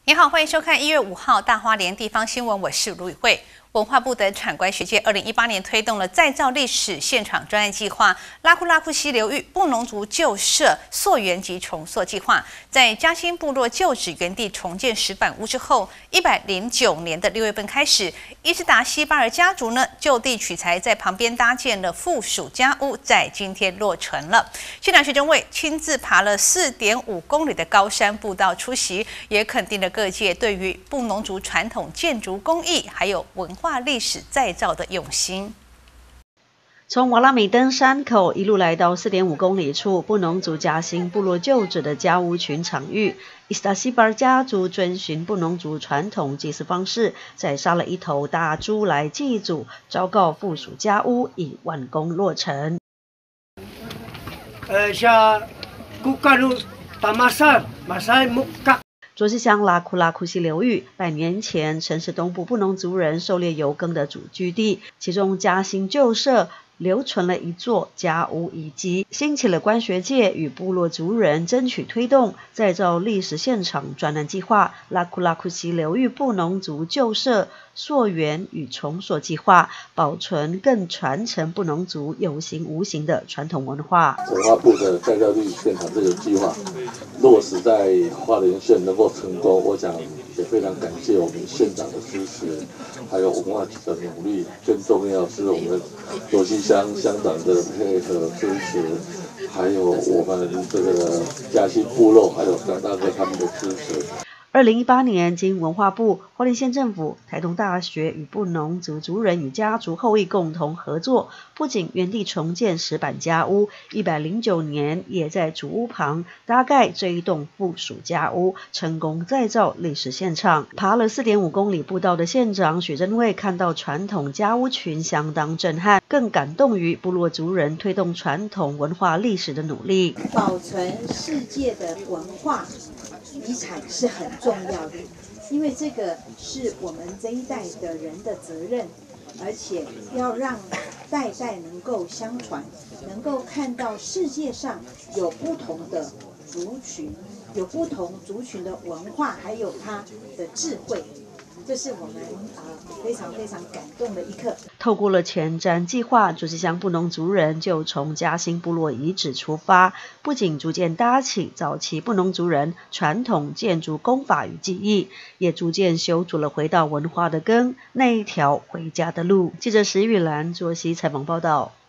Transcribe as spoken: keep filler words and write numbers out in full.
你好，欢迎收看一月五号大花莲地方新闻，我是卢宇慧。文化部的产官学界二零一八年推动了再造历史现场专案计划，拉库拉库溪流域布农族旧社溯源及重塑计划，在嘉兴部落旧址原地重建石板屋之后，一百零九年的六月份开始，伊斯达西巴尔家族呢就地取材，在旁边搭建了附属家屋，在今天落成了。现场学生会亲自爬了四点五公里的高山步道出席，也肯定了各界对于布农族传统建筑工艺还有文化历史再造的用心。 从瓦拉美登山口一路来到四点五公里处布农族嘉兴部落旧址的家屋群场域，伊斯达西巴尔家族遵循布农族传统祭祀方式，宰杀了一头大猪来祭祖，昭告附属家屋已完工落成。 呃，像古干路打马赛马赛木嘎。 卓溪乡拉库拉库溪流域，百年前曾是东部布农族人狩猎游耕的主居地，其中嘉兴旧社留存了一座家屋遗迹，兴起了官学界与部落族人争取推动再造历史现场专案计划拉库拉库溪流域布农族旧社溯源与重塑计划，保存更传承布农族有形无形的传统文化。 文化部的再造历史现场这个计划落实在花莲县能够成功，我想也非常感谢我们县长的支持，还有文化局的努力，更重要是我们卓溪乡乡长的配合支持，还有我们这个嘉兴部落还有张大哥他们的支持。 二零一八年，经文化部、花莲县政府、台东大学与布农族族人与家族后裔共同合作，不仅原地重建石板家屋，一百零九年也在主屋旁搭盖这一栋附属家屋，成功再造历史现场。爬了四点五公里步道的县长许珍惠看到传统家屋群相当震撼，更感动于部落族人推动传统文化历史的努力。 保存世界的文化遗产是很重要的，因为这个是我们这一代的人的责任，而且要让代代能够相传，能够看到世界上有不同的族群，有不同族群的文化，还有它的智慧。这是我们呃非常非常感动的一刻。 透过了前瞻计划，卓溪乡布农族人就从嘉兴部落遗址出发，不仅逐渐搭起早期布农族人传统建筑工法与技艺，也逐渐修筑了回到文化的根那一条回家的路。记者石玉兰卓溪采访报道。